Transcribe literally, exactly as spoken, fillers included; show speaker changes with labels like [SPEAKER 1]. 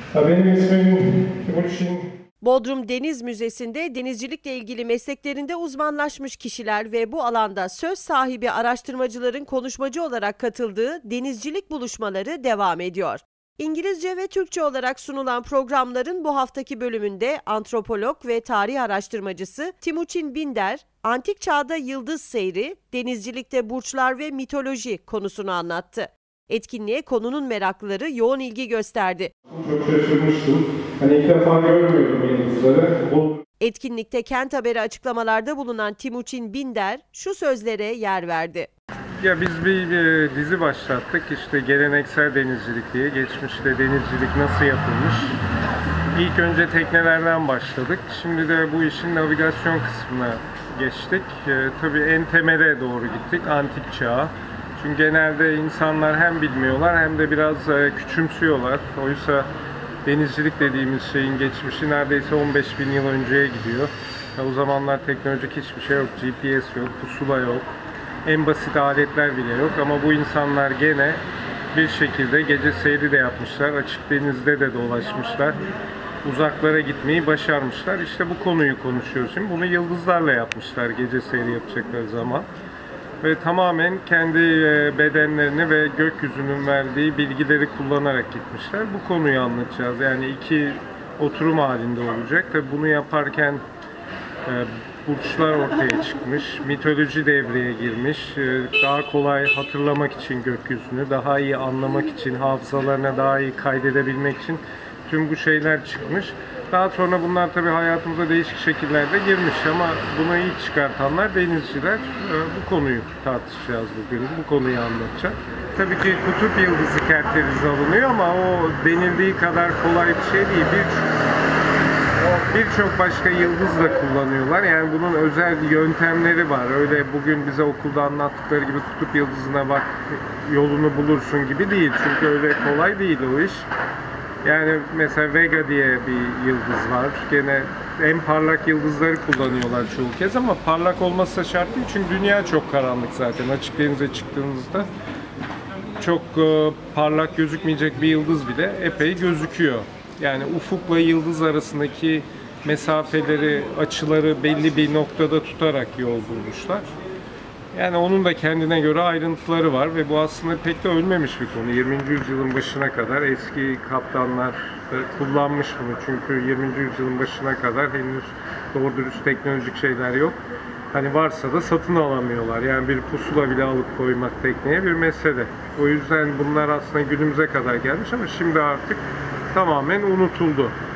[SPEAKER 1] Benim ismim Timuçin.
[SPEAKER 2] Bodrum Deniz Müzesi'nde denizcilikle ilgili mesleklerinde uzmanlaşmış kişiler ve bu alanda söz sahibi araştırmacıların konuşmacı olarak katıldığı denizcilik buluşmaları devam ediyor. İngilizce ve Türkçe olarak sunulan programların bu haftaki bölümünde antropolog ve tarih araştırmacısı Timuçin Binder, antik çağda yıldız seyri, denizcilikte burçlar ve mitoloji konusunu anlattı. Etkinliğe konunun meraklıları yoğun ilgi gösterdi.
[SPEAKER 1] Çok şaşırmıştım. Hani ilk defa görmüyorum yıldızları. Bu...
[SPEAKER 2] Etkinlikte Kent Haber'e açıklamalarda bulunan Timuçin Binder şu sözlere yer verdi.
[SPEAKER 3] Ya biz bir e, dizi başlattık, işte geleneksel denizcilik diye. Geçmişte denizcilik nasıl yapılmış? İlk önce teknelerden başladık. Şimdi de bu işin navigasyon kısmına geçtik. E, tabii en temele doğru gittik, antik çağa. Çünkü genelde insanlar hem bilmiyorlar hem de biraz e, küçümsüyorlar. Oysa denizcilik dediğimiz şeyin geçmişi neredeyse on beş bin yıl önceye gidiyor. Ya, o zamanlar teknolojik hiçbir şey yok, G P S yok, pusula yok. En basit aletler bile yok ama bu insanlar gene bir şekilde gece seyri de yapmışlar, açık denizde de dolaşmışlar, uzaklara gitmeyi başarmışlar. İşte bu konuyu konuşuyoruz şimdi. Bunu yıldızlarla yapmışlar gece seyri yapacakları zaman. Ve tamamen kendi bedenlerini ve gökyüzünün verdiği bilgileri kullanarak gitmişler. Bu konuyu anlatacağız. Yani iki oturum halinde olacak. Tabii bunu yaparken burçlar ortaya çıkmış, mitoloji devreye girmiş, daha kolay hatırlamak için gökyüzünü, daha iyi anlamak için, hafızalarına daha iyi kaydedebilmek için tüm bu şeyler çıkmış. Daha sonra bunlar tabii hayatımıza değişik şekillerde girmiş ama bunu ilk çıkartanlar denizciler. Bu konuyu tartışacağız bugün, bu konuyu anlatacağız. Tabii ki kutup yıldızı kerterize alınıyor ama o denildiği kadar kolay bir şey değil. Bir Birçok başka yıldız da kullanıyorlar. Yani bunun özel yöntemleri var. Öyle bugün bize okulda anlattıkları gibi kutup yıldızına bak yolunu bulursun gibi değil. Çünkü öyle kolay değil o iş. Yani mesela Vega diye bir yıldız var. Gene en parlak yıldızları kullanıyorlar çoğu kez ama parlak olması şart değil. Çünkü dünya çok karanlık zaten. Açık denize çıktığınızda çok parlak gözükmeyecek bir yıldız bile epey gözüküyor. Yani ufukla yıldız arasındaki mesafeleri, açıları belli bir noktada tutarak yol bulmuşlar. Yani onun da kendine göre ayrıntıları var ve bu aslında pek de ölmemiş bir konu. yirminci yüzyılın başına kadar eski kaptanlar kullanmış bunu. Çünkü yirminci yüzyılın başına kadar henüz doğru dürüst teknolojik şeyler yok. Hani varsa da satın alamıyorlar. Yani bir pusula bile alıp koymak tekneye bir mesele. O yüzden bunlar aslında günümüze kadar gelmiş ama şimdi artık tamamen unutuldu.